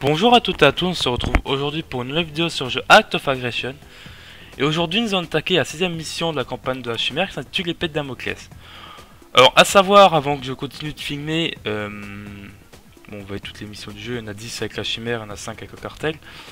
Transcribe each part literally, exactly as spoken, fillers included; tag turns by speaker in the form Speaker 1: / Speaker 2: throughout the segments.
Speaker 1: Bonjour à toutes et à tous, on se retrouve aujourd'hui pour une nouvelle vidéo sur le jeu Act of Aggression. Et aujourd'hui nous allons attaquer la sixième mission de la campagne de la chimère qui s'intitule l'épée de Damoclès. Alors à savoir, avant que je continue de filmer, euh, bon on va voir toutes les missions du jeu, il y en a dix avec la chimère, il y en a cinq avec le cartel.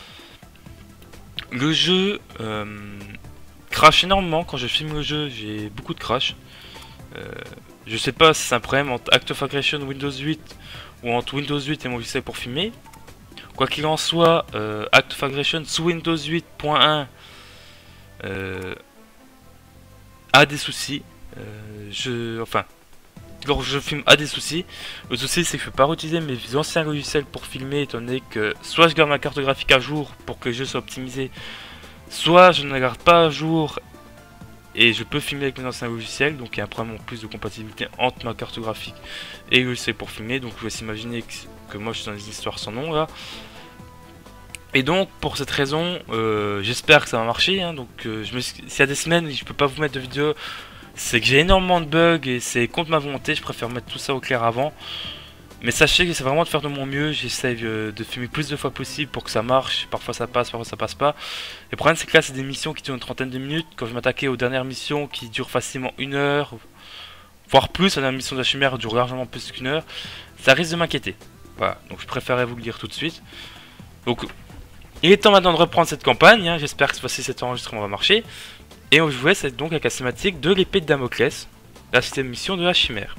Speaker 1: Le jeu euh, crash énormément, quand je filme le jeu j'ai beaucoup de crash. Euh, je sais pas si c'est un problème entre Act of Aggression Windows huit ou entre Windows huit et mon logiciel pour filmer. Quoi qu'il en soit, euh, Act of Aggression sous Windows huit point un euh, a des soucis. Euh, je, enfin, lorsque je filme a des soucis. Le souci c'est que je peux pas réutiliser mes anciens logiciels pour filmer, étant donné que soit je garde ma carte graphique à jour pour que le jeu soit optimisé, soit je ne la garde pas à jour et je peux filmer avec mes anciens logiciels. Donc il y a un problème en plus de compatibilité entre ma carte graphique et le logiciel pour filmer. Donc je vais s'imaginer que, que moi je suis dans des histoires sans nom là. Et donc pour cette raison, euh, j'espère que ça va marcher. Hein, donc euh, s'il y a des semaines je peux pas vous mettre de vidéo, c'est que j'ai énormément de bugs et c'est contre ma volonté. Je préfère mettre tout ça au clair avant. Mais sachez que c'est vraiment de faire de mon mieux. J'essaie euh, de filmer plus de fois possible pour que ça marche. Parfois ça passe, parfois ça passe pas. Le problème c'est que là c'est des missions qui durent une trentaine de minutes. Quand je m'attaquais aux dernières missions qui durent facilement une heure, voire plus, la dernière mission de la chimère dure largement plus qu'une heure, ça risque de m'inquiéter. Voilà, donc je préférais vous le dire tout de suite. Donc il est temps maintenant de reprendre cette campagne, hein. J'espère que cette fois-ci cet enregistrement va marcher. Et on jouait c'est donc avec la cinématique de l'épée de Damoclès, la sixième mission de la chimère.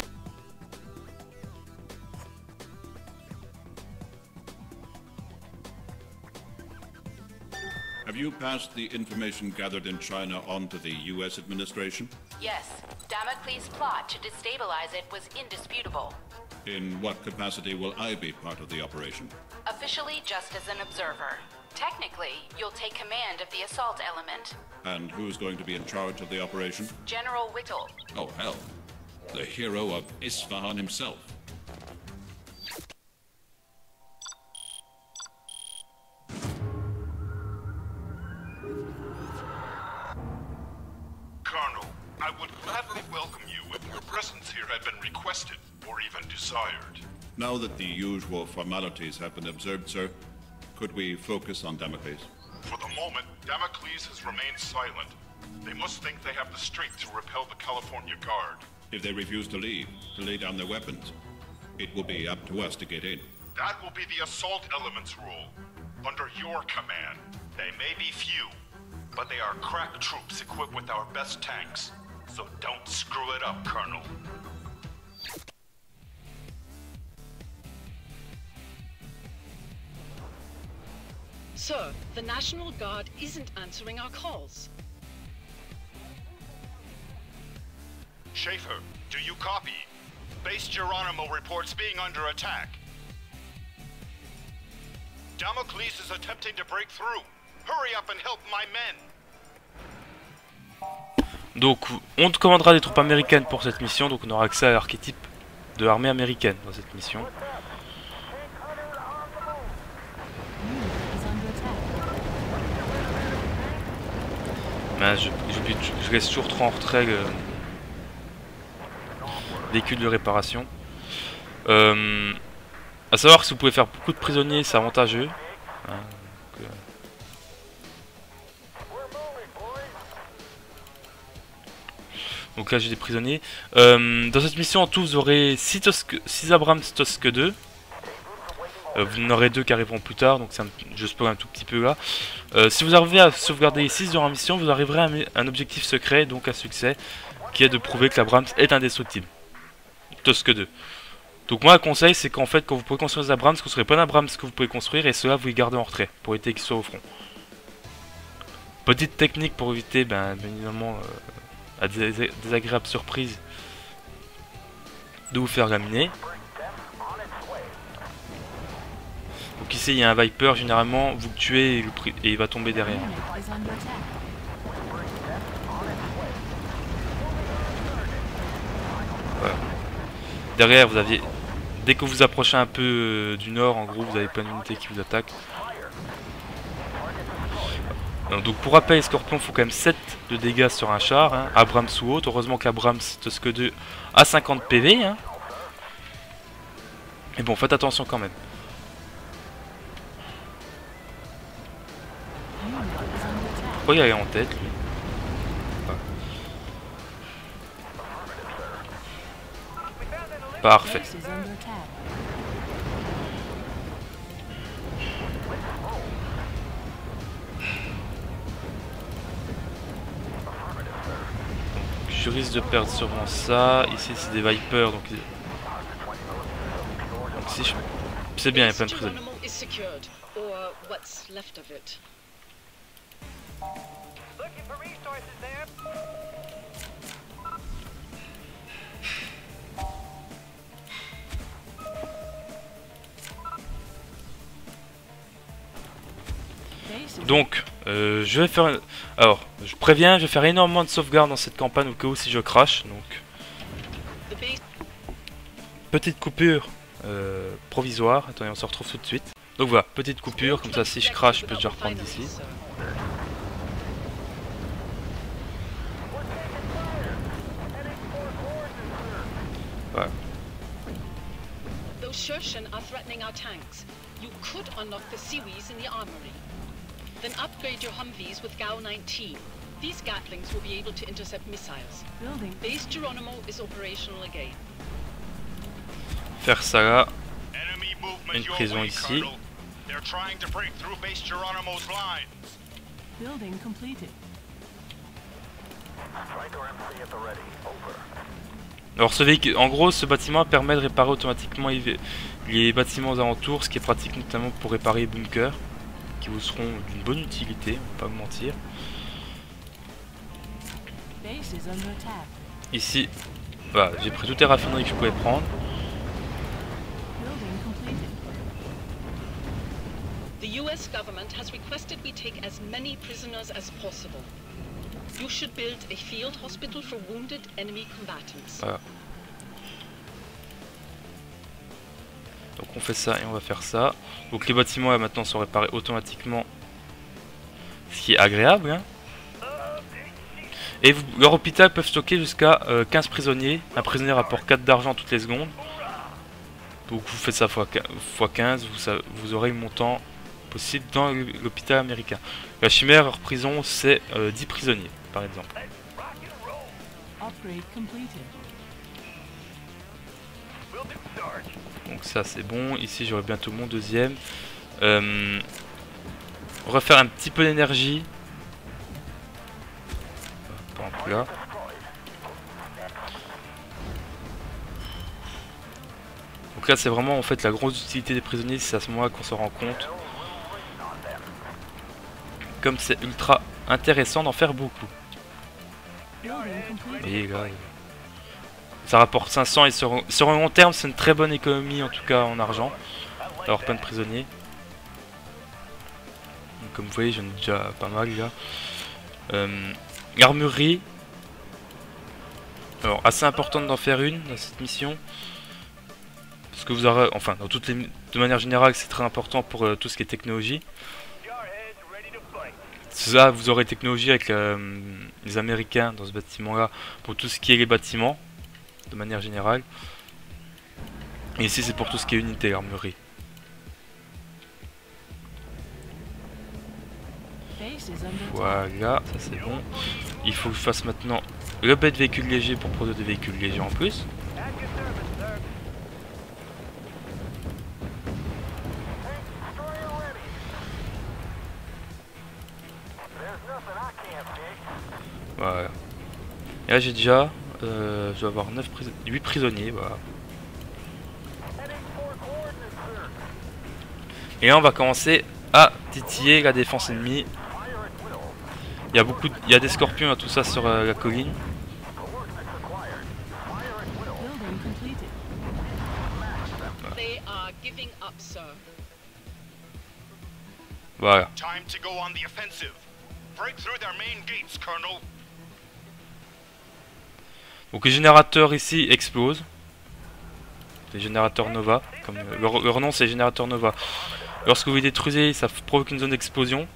Speaker 2: Have you passed the information gathered in China on to the U S administration?
Speaker 3: Yes. Damocles' plot to destabilize it was indisputable.
Speaker 2: In what capacity will I be part of the operation?
Speaker 3: Officially just as an observer. Technically, you'll take command of the assault element.
Speaker 2: And who's going to be in charge of the operation?
Speaker 3: General Whittle.
Speaker 2: Oh, hell. The hero of Isfahan himself.
Speaker 4: Colonel, I would gladly welcome you if your presence here had been requested or even desired.
Speaker 2: Now that the usual formalities have been observed, sir, could we focus on Damocles?
Speaker 4: For the moment, Damocles has remained silent. They must think they have the strength to repel the California Guard.
Speaker 2: If they refuse to leave, to lay down their weapons, it will be up to us to get in.
Speaker 4: That will be the assault element's rule. Under your command. They may be few, but they are crack troops equipped with our best tanks. So don't screw it up, Colonel.
Speaker 5: Sir, the National Guard isn't answering our calls.
Speaker 4: Schaefer, do you copy? Base Geronimo reports being under attack. Damocles is attempting to break through. Hurry up and help my men.
Speaker 1: Donc on te commandera des troupes américaines pour cette mission, donc on aura accès à l'archétype de l'armée américaine dans cette mission. Ben, je, je, je laisse toujours trop en retrait le véhicule de réparation. Euh, à savoir que si vous pouvez faire beaucoup de prisonniers, c'est avantageux. Hein, donc, euh... donc là j'ai des prisonniers. Euh, dans cette mission en tout vous aurez six Abrams Tosque deux. Euh, vous en aurez deux qui arriveront plus tard, donc un, je spoil un tout petit peu là. Euh, si vous arrivez à sauvegarder les six durant la mission, vous arriverez à un, un objectif secret, donc un succès, qui est de prouver que l'Abrams est indestructible. Tosque deux. Donc moi, un conseil, c'est qu'en fait, quand vous pouvez construire des Abrams, construisez pas d'Abrams que vous pouvez construire, et cela vous les gardez en retrait, pour éviter qu'ils soient au front. Petite technique pour éviter, ben, bien évidemment, euh, à des désagréables surprises, de vous faire laminer. Donc ici il y a un Viper, généralement vous le tuez et, et il va tomber derrière. Voilà. Derrière vous aviez, dès que vous approchez un peu euh, du nord, en gros vous avez plein d'unités qui vous attaquent. Donc pour rappel, les Scorpions font quand même sept de dégâts sur un char, hein, Abrams ou autre. Heureusement qu'Abrams Tosque deux a cinquante P V. Hein. Mais bon, faites attention quand même. Pourquoi il est en tête lui? Ah. Parfait. Je risque de perdre sûrement ça. Ici c'est des Vipers, donc, donc si je... c'est bien, il y a plein de prisonniers. Donc, euh, je vais faire... Alors, je préviens, je vais faire énormément de sauvegarde dans cette campagne au cas où si je crash. Donc, petite coupure euh, provisoire. Attendez, on se retrouve tout de suite. Donc voilà, petite coupure, comme ça si je crash, je peux déjà reprendre d'ici. Voilà.
Speaker 5: Then upgrade your Humvees with G A U nineteen. These Gatlings will be able to intercept missiles. Building. Base Geronimo is operational again.
Speaker 1: Faire ça là. Une prison ici.
Speaker 5: Building completed.
Speaker 1: Alors ce véhicule, en gros, ce bâtiment permet de réparer automatiquement les bâtiments aux alentours, ce qui est pratique notamment pour réparer les bunkers, qui vous seront d'une bonne utilité, on va pas vous mentir. Ici, voilà, j'ai pris toutes les raffineries que je pouvais prendre.
Speaker 5: The U S government has requested we take as many prisoners as possible. You should build a field hospital for wounded enemy combatants.
Speaker 1: Voilà. Donc on fait ça et on va faire ça. Donc les bâtiments là maintenant sont réparés automatiquement. Ce qui est agréable. Hein. Et vous, leur hôpital peuvent stocker jusqu'à euh, quinze prisonniers. Un prisonnier rapporte quatre d'argent toutes les secondes. Donc vous faites ça fois quinze, vous, ça, vous aurez le montant possible dans l'hôpital américain. La chimère, leur prison, c'est euh, dix prisonniers par exemple. Donc ça c'est bon, ici j'aurai bientôt mon deuxième. Euh, refaire un petit peu d'énergie. Par exemple là. Donc là c'est vraiment en fait la grosse utilité des prisonniers, c'est à ce moment-là qu'on se rend compte. Comme c'est ultra intéressant d'en faire beaucoup. Et là, ça rapporte cinq cents et sur, sur un long terme c'est une très bonne économie en tout cas en argent d'avoir plein de prisonniers. Donc, comme vous voyez j'en ai déjà pas mal là. Euh, L'armurerie. Alors assez importante d'en faire une dans cette mission. Parce que vous aurez, enfin dans toutes les, de manière générale c'est très important pour euh, tout ce qui est technologie. Ça vous aurez technologie avec euh, les Américains dans ce bâtiment là pour tout ce qui est les bâtiments. De manière générale. Et ici c'est pour tout ce qui est unité, armurerie. Voilà, ça c'est bon. Il faut que je fasse maintenant le bête véhicule léger pour produire des véhicules légers en plus. Voilà. Et là j'ai déjà... Euh, je dois avoir neuf pris huit prisonniers, voilà. Et là on va commencer à titiller la défense ennemie. Il y a beaucoup, de, il y a des scorpions et tout ça sur euh, la colline. Voilà. Donc les générateurs ici explosent. Les générateurs Nova. Comme euh, leur, leur nom c'est générateur Nova. Lorsque vous les détruisez, ça provoque une zone d'explosion.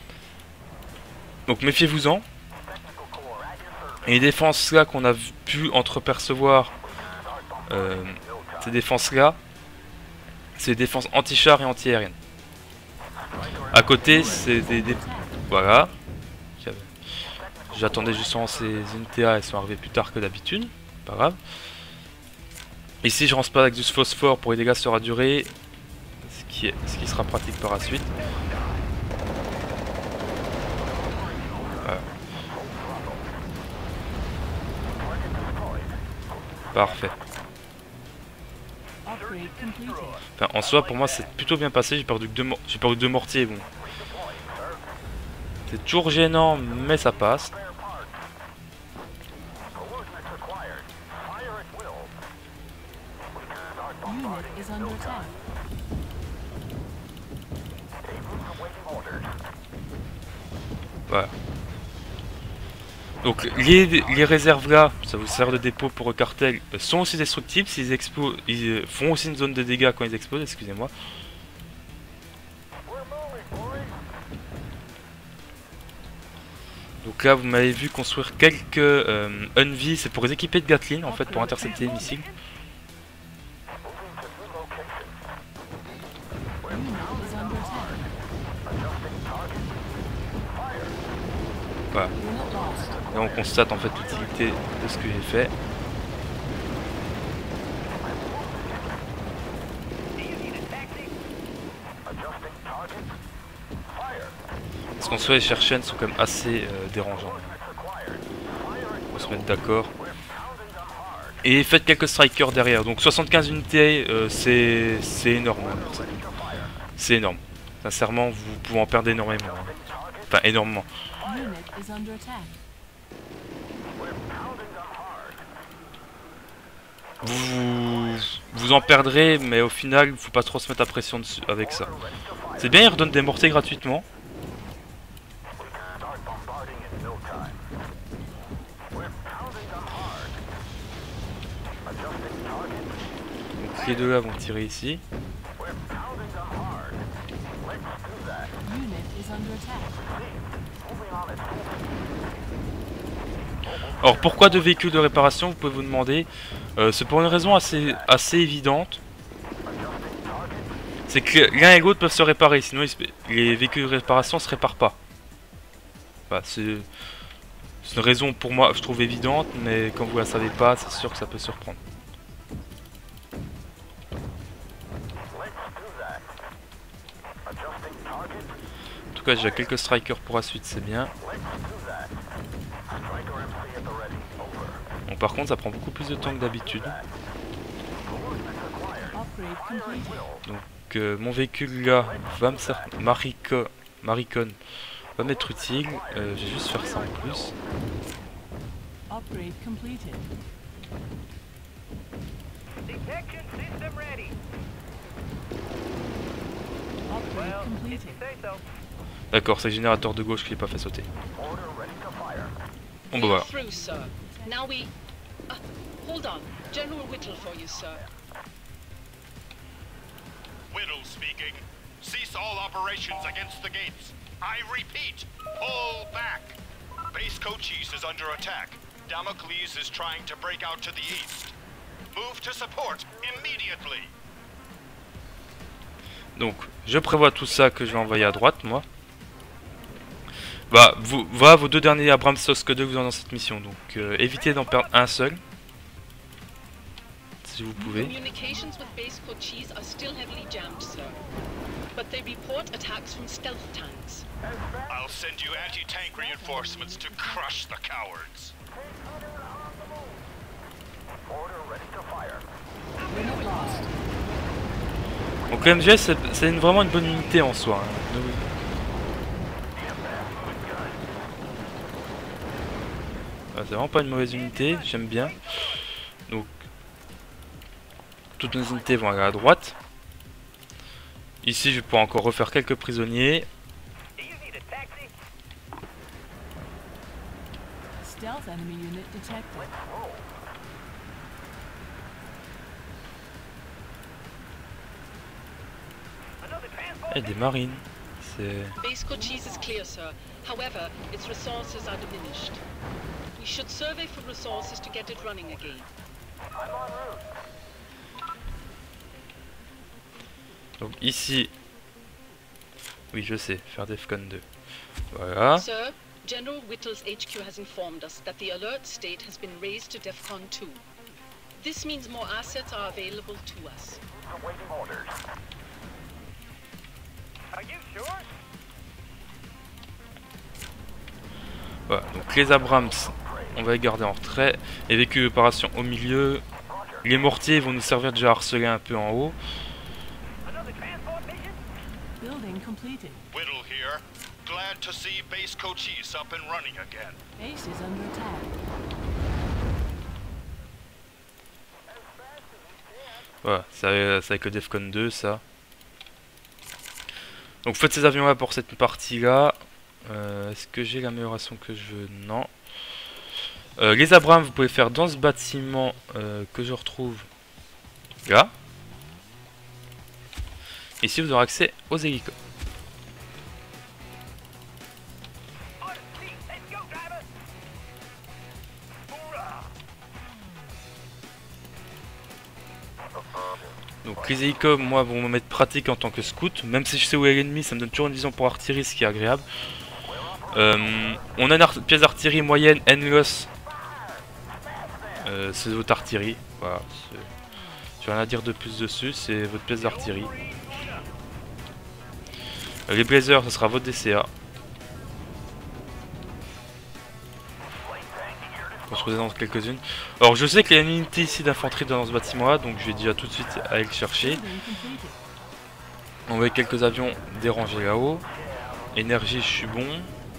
Speaker 1: Donc méfiez-vous-en. Et les défenses là qu'on a pu entrepercevoir, euh, ces défenses là, c'est des défenses anti-char et anti-aériennes. À côté, c'est des, des, Voilà. J'attendais justement ces unités là, elles sont arrivées plus tard que d'habitude. Pas grave. Ici je lance pas avec du phosphore pour les dégâts sur la durée. Ce qui, est, ce qui sera pratique par la suite. Voilà. Parfait. Enfin, en soi, pour moi, c'est plutôt bien passé. J'ai perdu que deux, j'ai perdu deux mortiers. Bon, c'est toujours gênant, mais ça passe. Voilà. Donc les, les réserves là, ça vous sert de dépôt pour le cartel, sont aussi destructibles s'ils explosent, ils font aussi une zone de dégâts quand ils explosent, excusez-moi. Donc là vous m'avez vu construire quelques euh, Humvee, c'est pour les équiper de Gatling en fait, pour intercepter les missiles. Voilà. Là on constate en fait l'utilité de ce que j'ai fait. Parce qu'en soi les chercheurs sont quand même assez euh, dérangeants. On va se mettre d'accord. Et faites quelques strikers derrière. Donc soixante-quinze unités, euh, c'est énorme. Hein, c'est énorme. Sincèrement, vous pouvez en perdre énormément. Hein. Enfin, énormément. Vous, vous en perdrez, mais au final, faut pas trop se mettre à pression dessus avec ça. C'est bien, ils redonnent des mortiers gratuitement. Donc les deux là vont tirer ici. Alors pourquoi deux véhicules de réparation, vous pouvez vous demander. euh, C'est pour une raison assez, assez évidente. C'est que l'un et l'autre peuvent se réparer, sinon ils, les véhicules de réparation se réparent pas. Enfin, c'est une raison pour moi, je trouve évidente, mais quand vous la savez pas, c'est sûr que ça peut surprendre. En tout cas, j'ai quelques strikers pour la suite, c'est bien. Bon, par contre, ça prend beaucoup plus de temps que d'habitude. Donc, euh, mon véhicule là va me servir. Maricon, Maricon va m'être utile. Euh, je vais juste faire ça en plus. D'accord, c'est le générateur de gauche qui n'est pas fait sauter. Bon bah voilà.
Speaker 5: Now we... Uh, hold on. General Whittle for you, sir.
Speaker 4: Whittle speaking. Cease all operations against the gates. I repeat, pull back. Base Cochise is under attack. Damocles is trying to break out to the east. Move to support immediately.
Speaker 1: Donc, je prévois tout ça que je vais envoyer à droite, moi. Bah, vous, voilà vos deux derniers Abrams Sosk deux que vous avez dans cette mission. Donc, euh, évitez d'en perdre un seul. Si vous pouvez.
Speaker 5: Communications with Base Cochise are still heavily jammed, sir. But they report attacks from stealth tanks.
Speaker 4: I'll send you anti-tank reinforcements to crush the cowards.
Speaker 1: Donc, l'M G S, c'est vraiment une bonne unité en soi. Hein. Donc, c'est vraiment pas une mauvaise unité, j'aime bien. Donc, toutes nos unités vont aller à droite. Ici, je vais pouvoir encore refaire quelques prisonniers. Et des marines. C'est...
Speaker 5: Base Cochise is clear, sir. However, its resources are diminished. We should survey for resources to get it running again.
Speaker 1: Donc ici, Oui, je sais, faire Defcon deux. Voilà.
Speaker 5: Sir, General Whittle's H Q has informed us that the alert state has been raised to DEFCON two. This means more assets are available to us.
Speaker 1: Voilà, donc les Abrams, on va les garder en retrait. Les véhicules d'opération au milieu. Les mortiers vont nous servir déjà à harceler un peu en haut.
Speaker 6: Building completed.
Speaker 4: Whittle here. Glad to see Base Cochise up and running again.
Speaker 6: Base is under attack.
Speaker 1: Voilà, c'est avec le Defcon deux, ça. Donc faites ces avions là pour cette partie-là. Euh, Est-ce que j'ai l'amélioration que je veux? Non. Euh, les Abrams, vous pouvez faire dans ce bâtiment euh, que je retrouve là. Ici, vous aurez accès aux hélicos. Donc les hélicos, moi, vont me mettre pratique en tant que scout. Même si je sais où est l'ennemi, ça me donne toujours une vision pour artillerie, ce qui est agréable. Euh, on a une art pièce d'artillerie moyenne, N-L O S. Euh, c'est votre artillerie. Voilà. J'ai rien à dire de plus dessus, c'est votre pièce d'artillerie. Euh, les Blazers, ce sera votre D C A. Construisez dans quelques-unes. Alors je sais qu'il y a une unité ici d'infanterie dans ce bâtiment là, donc je vais déjà tout de suite aller le chercher. On voit quelques avions dérangés là-haut. Énergie, je suis bon.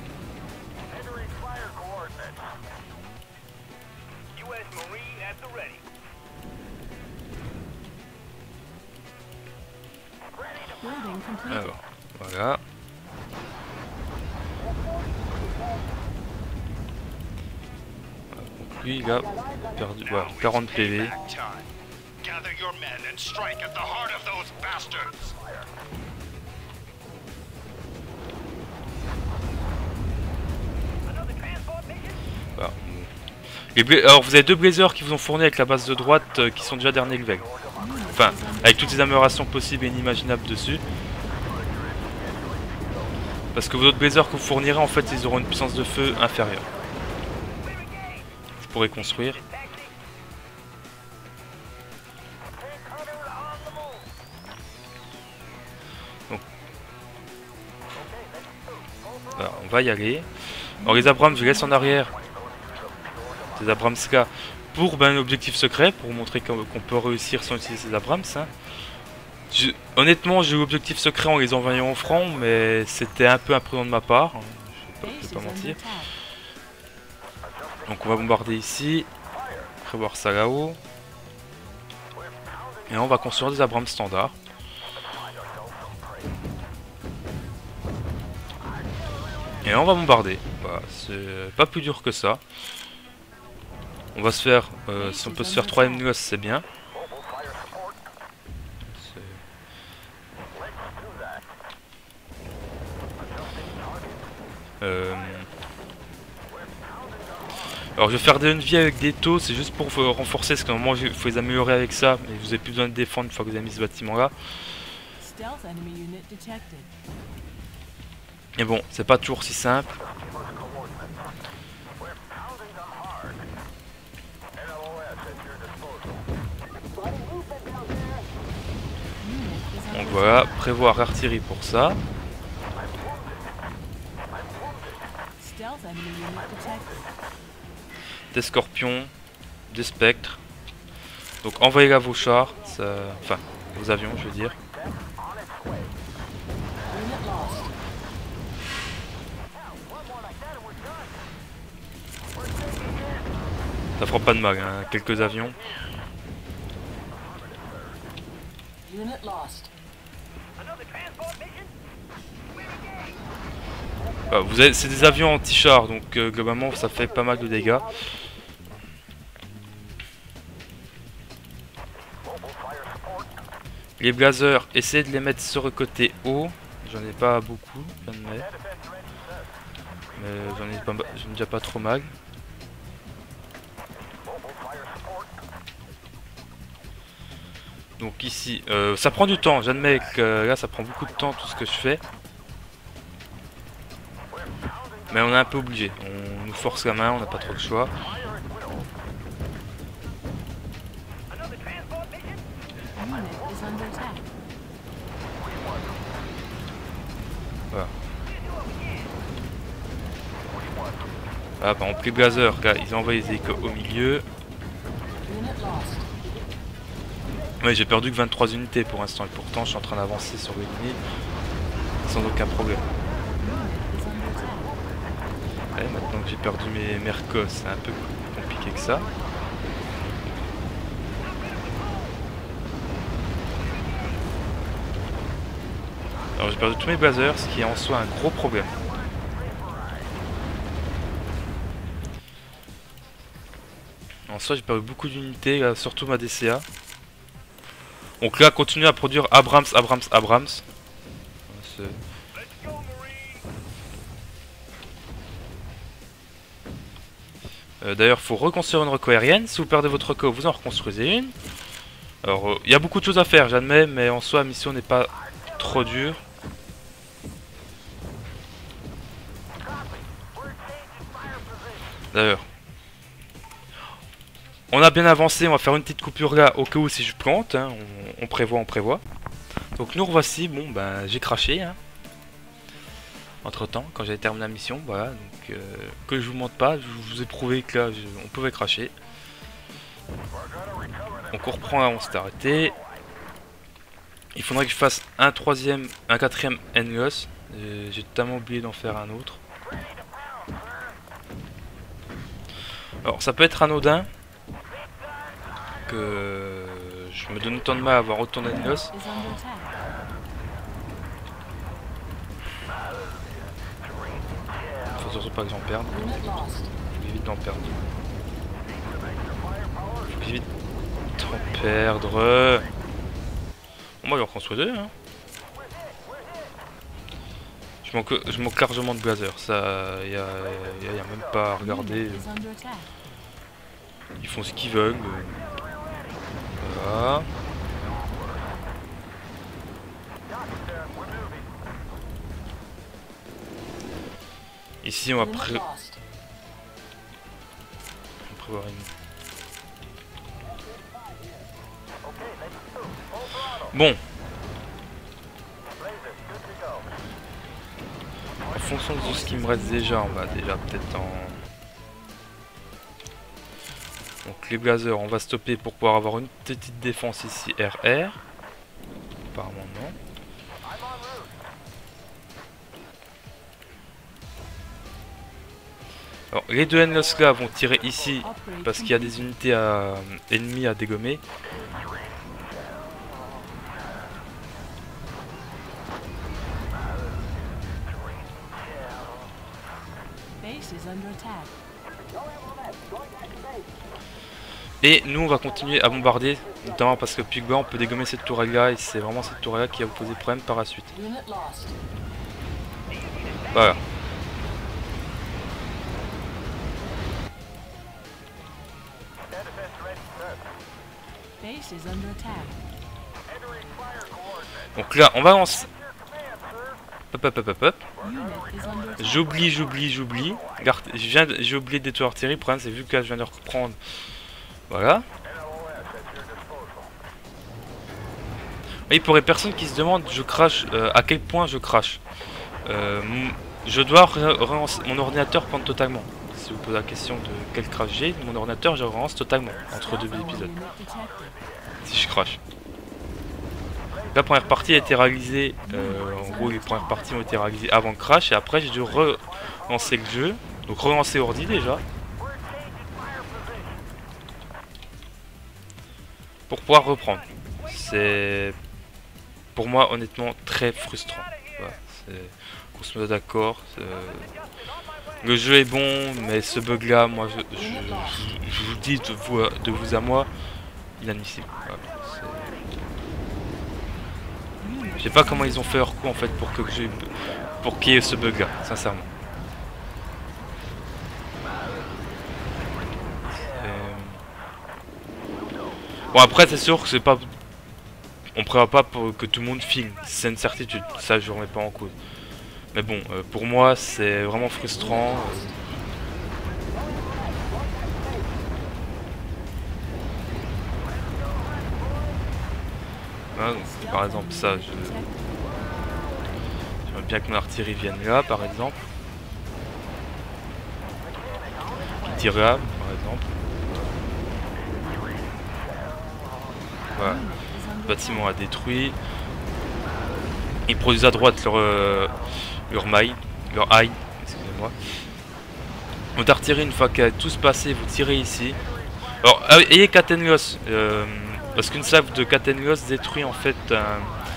Speaker 1: Alors, voilà. Donc lui, il a perdu voilà, quarante P V. Voilà. Les bla Alors vous avez deux Blazers qui vous ont fourni avec la base de droite euh, qui sont déjà dernier level. Enfin, avec toutes les améliorations possibles et inimaginables dessus. Parce que vos autres Blazers que vous fournirez, en fait, ils auront une puissance de feu inférieure. Je pourrais construire. Donc, voilà, on va y aller. Alors les Abrams, je les laisse en arrière. Ces Abrams là pour ben, l'objectif secret, pour montrer qu'on qu'on peut réussir sans utiliser ces Abrams. Hein. Je, honnêtement, j'ai eu l'objectif secret en les envoyant en franc, mais c'était un peu imprudent de ma part. Je ne vais, vais pas mentir. Donc on va bombarder ici. Prévoir ça là-haut. Et on va construire des Abrams standards. Et on va bombarder. Voilà, c'est pas plus dur que ça. On va se faire, euh, si on peut se faire trois M N L O S, c'est bien. Euh... Alors je vais faire des ennemis avec des taux, c'est juste pour renforcer, parce qu'à un moment il faut les améliorer avec ça, mais vous n'avez plus besoin de défendre une fois que vous avez mis ce bâtiment là. Et bon, c'est pas toujours si simple. Donc voilà, prévoir artillerie pour ça. Des scorpions, des spectres. Donc envoyez là vos chars, ça... enfin vos avions je veux dire. Ça fera pas de mal, hein, quelques avions. Ah, vous avez, c'est des avions anti-chars, donc euh, globalement ça fait pas mal de dégâts. Les Blazers, essayez de les mettre sur le côté haut. J'en ai pas beaucoup, mais j'en ai, pas, j'en ai déjà pas trop mal. Donc ici, euh, ça prend du temps, j'admets que euh, là ça prend beaucoup de temps tout ce que je fais. Mais on est un peu obligé. On nous force la main, on n'a pas trop de choix.
Speaker 6: Unit is under attack.
Speaker 1: Voilà. Ah, par exemple, les blazers, regarde, ils ont envoyé les échos au milieu.
Speaker 6: Unit lost.
Speaker 1: Ouais, j'ai perdu que vingt-trois unités pour l'instant, et pourtant je suis en train d'avancer sur l'ennemi sans aucun problème.
Speaker 6: Unit is under attack.
Speaker 1: Ouais, maintenant que j'ai perdu mes mercos, c'est un peu plus compliqué que ça. Alors j'ai perdu tous mes blazers, ce qui est en soi un gros problème. En soi j'ai perdu beaucoup d'unités, là, surtout ma D C A. Donc là continue à produire Abrams, Abrams, Abrams. C'est- Euh, D'ailleurs faut reconstruire une reco aérienne. Si vous perdez votre reco, vous en reconstruisez une. Alors il euh, y a beaucoup de choses à faire, j'admets, mais en soi la mission n'est pas trop dure. D'ailleurs, on a bien avancé, on va faire une petite coupure là au cas où si je plante, hein, on, on prévoit, on prévoit. Donc nous revoici, bon ben j'ai craché hein. Entre temps, quand j'avais terminé la mission, voilà, donc euh, que je vous montre pas, je vous ai prouvé que là je, on pouvait cracher. Donc on reprend là, on s'est arrêté. Il faudrait que je fasse un troisième, un quatrième N-Loss. J'ai totalement oublié d'en faire un autre. Alors ça peut être anodin que je me donne autant de mal à avoir autant d'N-Loss.
Speaker 6: Is under attack.
Speaker 1: Faut surtout pas que j'en perde.
Speaker 6: Unit lost.
Speaker 1: Faut que j'évite d'en perdre. Faut que j'évite d'en perdre. Bon, moi, il en construit deux. Hein. Je manque, je manque largement de blazers. Ça, y a, y a, y a même pas à regarder.
Speaker 6: Unit is under attack.
Speaker 1: Ils font ce qu'ils veulent. Voilà. Ici, on va, pré
Speaker 6: Unit lost.
Speaker 1: on va prévoir une. Bon. En fonction de ce qui me reste déjà, on va déjà peut-être en... Donc les blazers, on va stopper pour pouvoir avoir une petite défense ici R R. Apparemment non. Alors les deux N-Loss là vont tirer ici parce qu'il y a des unités à, ennemies à dégommer.
Speaker 6: Base is under attack.
Speaker 1: Et nous on va continuer à bombarder, notamment parce que plus bas on peut dégommer cette tourelle là et c'est vraiment cette tourelle là qui va vous poser problème par la suite.
Speaker 6: Unit lost.
Speaker 1: Voilà.
Speaker 6: Base is under attack.
Speaker 1: Donc là on va lancer. Hop hop hop hop hop.
Speaker 6: Unit is under attack.
Speaker 1: J'oublie, j'oublie, j'oublie. Regarde, je viens de- j'ai oublié de détruire l'artillerie. Le problème c'est vu que là je viens de reprendre. Voilà. Et pour les personnes qui se demandent je crache, euh, à quel point je crache. Euh, m- je dois re- relancer mon ordinateur prendre totalement. Si vous posez la question de quel crash j'ai, mon ordinateur je relance totalement entre deux épisodes.
Speaker 6: Unit detected.
Speaker 1: Si je crache. La première partie a été réalisée, euh, en gros les premières parties ont été réalisées avant le crash et après j'ai dû relancer le jeu, donc relancer ordi déjà, pour pouvoir reprendre. C'est pour moi honnêtement très frustrant. Voilà, c'est- qu'on se mette d'accord. c'est- Le jeu est bon, mais ce bug là, moi je, je, je- je vous le dis de vous, à- de vous à moi, inadmissible. Voilà, c'est- Je sais pas comment ils ont fait leur coup en fait pour que j'ai pour qu'il y ait ce bug là, sincèrement. Euh, Bon après c'est sûr que c'est pas. On prévoit pas pour que tout le monde filme, c'est une certitude, ça je remets pas en cause. Mais bon, euh, pour moi, c'est vraiment frustrant. Voilà, donc, par exemple, ça, je... j'aimerais bien que mon artillerie vienne là, par exemple. Qui tire là, par exemple. Voilà. Le bâtiment a détruit. Ils produisent à droite leur, euh, leur maille, leur aille, excusez-moi. Votre artillerie, une fois qu'elle a tous passé, vous tirez ici. Alors, ayez Catenlos, euh, parce qu'une salve de Catenlos détruit en fait un...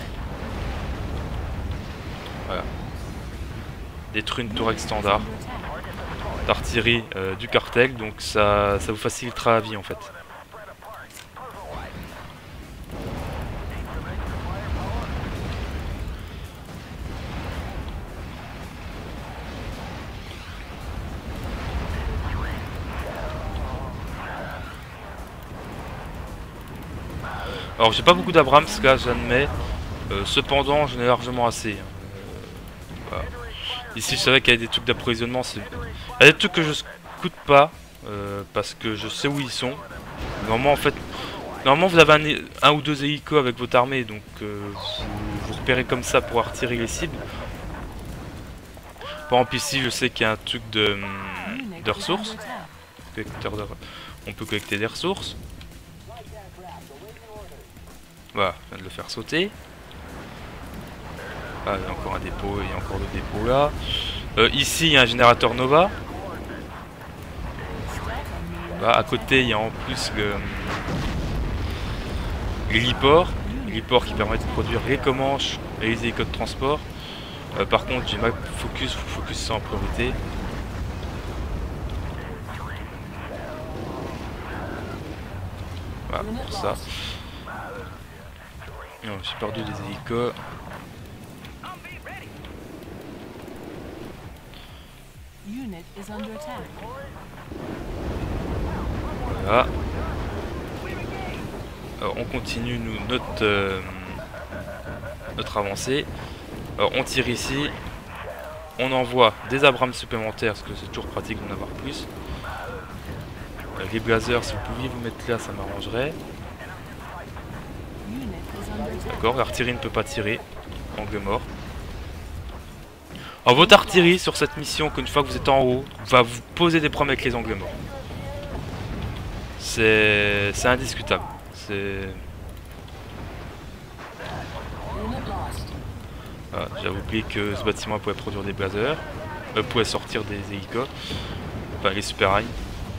Speaker 1: Voilà. Détruit une tour standard d'artillerie euh, du cartel, donc ça, ça vous facilitera la vie en fait. Alors j'ai pas beaucoup d'Abrams là, j'admets. Euh, cependant, j'en ai largement assez. Euh, voilà. Ici, je savais qu'il y avait des trucs d'approvisionnement. Il y a des trucs que je scoute pas euh, parce que je sais où ils sont. Normalement, en fait, normalement vous avez un, un ou deux hélicos avec votre armée, donc euh, vous, vous repérez comme ça pour retirer les cibles. Par exemple, ici, je sais qu'il y a un truc de, de ressources. On peut collecter des ressources. Voilà, je viens de le faire sauter. Ah, il y a encore un dépôt, il y a encore le dépôt là. Euh, ici, il y a un générateur Nova. Voilà, à côté, il y a en plus le l'héliport. L'héliport qui permet de produire les Comanches et les hélicos de transport. Euh, par contre, j'ai ma focus, faut focus ça en priorité. Voilà, pour ça. Non, j'ai perdu des hélicos. Voilà. Alors on continue nous, notre, euh, notre avancée. Alors on tire ici. On envoie des Abrams supplémentaires parce que c'est toujours pratique d'en avoir plus. Euh, les blazers, si vous pouviez vous mettre là, ça m'arrangerait. D'accord, l'artillerie ne peut pas tirer. Angle mort. Alors votre artillerie sur cette mission, qu'une fois que vous êtes en haut, va vous poser des problèmes avec les angles morts. C'est c'est indiscutable. C'est... Voilà, j'avais oublié que ce bâtiment pouvait produire des blazers. Euh, pouvait sortir des hélicos. Enfin les super high.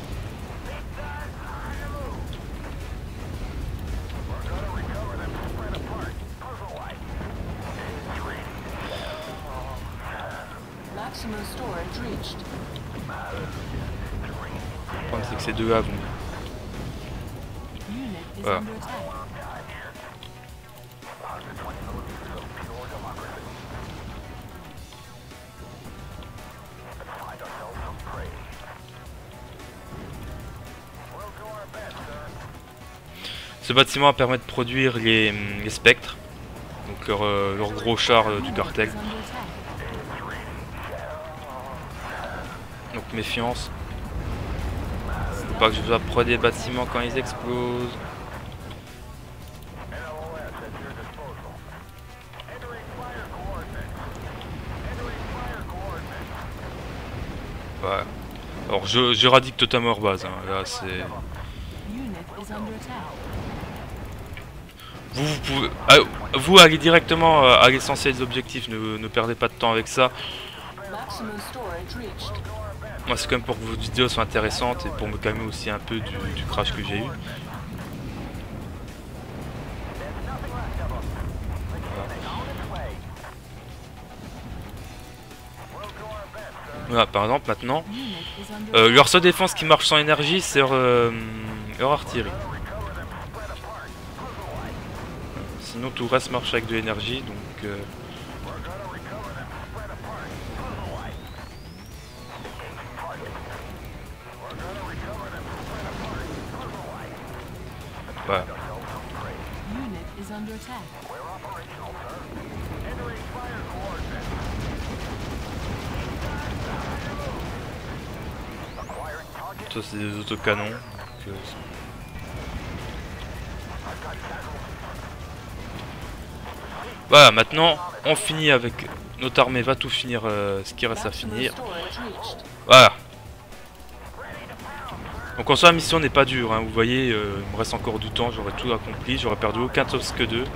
Speaker 1: Le problème c'est que ces deux là vont... Voilà. Ce bâtiment permet de produire les, les spectres, donc leur, euh, leur gros char euh, du cartel. Donc méfiance. Faut pas que je dois prendre des bâtiments quand ils explosent. Voilà. Alors je, je radique totalement hors base, hein. Là c'est... Vous, vous pouvez... Ah, vous allez directement à l'essentiel des objectifs, ne, ne perdez pas de temps avec ça. Moi c'est quand même pour que vos vidéos soient intéressantes et pour me calmer aussi un peu du, du crash que j'ai eu. Voilà, par exemple maintenant, euh, leur seule défense qui marche sans énergie, c'est leur, euh, leur artillerie. Sinon tout le reste marche avec de l'énergie, donc... Euh... Voilà. Ça c'est des autocanons. Donc, euh, voilà, maintenant on finit avec notre armée, va tout finir euh, ce qui reste à finir. Voilà. Donc en soi la mission n'est pas dure, hein. Vous voyez, euh, il me reste encore du temps, j'aurais tout accompli, j'aurais perdu aucun Tosk deux.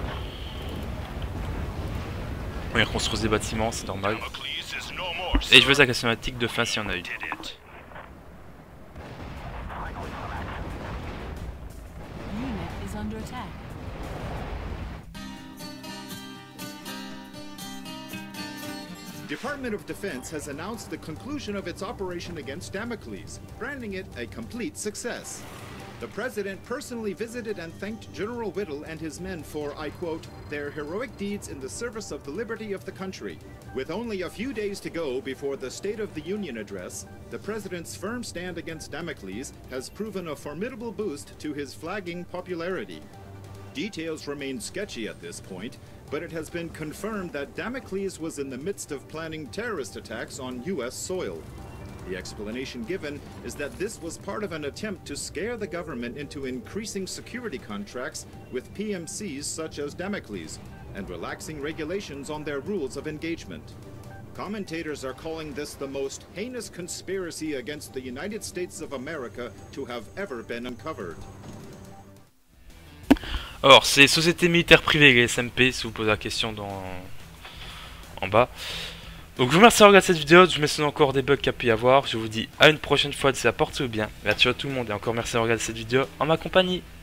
Speaker 1: On va reconstruire des bâtiments, c'est normal. Et je veux la cinématique de fin s'il y en a une.
Speaker 6: Unit is under attack.
Speaker 7: Department of Defense has announced the conclusion of its operation against Damocles, branding it a complete success. The President personally visited and thanked General Whittle and his men for, I quote, their heroic deeds in the service of the liberty of the country. With only a few days to go before the State of the Union address, the President's firm stand against Damocles has proven a formidable boost to his flagging popularity. Details remain sketchy at this point, but it has been confirmed that Damocles was in the midst of planning terrorist attacks on U S soil. The explanation given is that this was part of an attempt to scare the government into increasing security contracts with P M Cs such as Damocles and relaxing regulations on their rules of engagement. Commentators are calling this the most heinous conspiracy against the United States of America to have ever been uncovered.
Speaker 1: Alors, c'est Société Militaire Privée, les S M P, si vous posez la question dans... en bas. Donc je vous remercie d'avoir regardé cette vidéo, je me encore des bugs qu'il y a pu y avoir. Je vous dis à une prochaine fois, d'ici là, portez-vous bien. Merci à tout le monde et encore merci d'avoir regardé cette vidéo en ma compagnie.